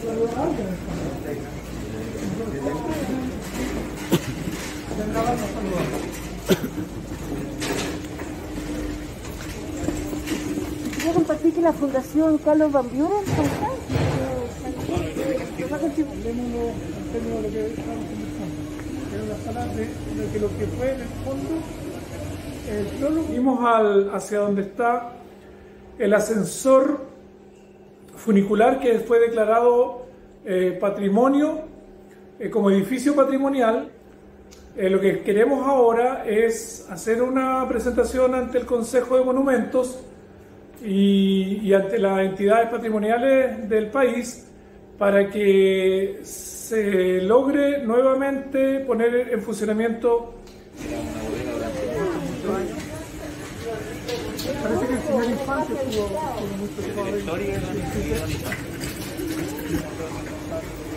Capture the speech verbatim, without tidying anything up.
Quería compartir que la Fundación Carlos Van Buren de lo que fue en el fondo el prólogo. Vimos al, hacia donde está el ascensor funicular que fue declarado eh, patrimonio, eh, como edificio patrimonial. Eh, lo que queremos ahora es hacer una presentación ante el Consejo de Monumentos y, y ante las entidades patrimoniales del país para que se logre nuevamente poner en funcionamiento. Parece que el señor Infante estuvo muy preocupado.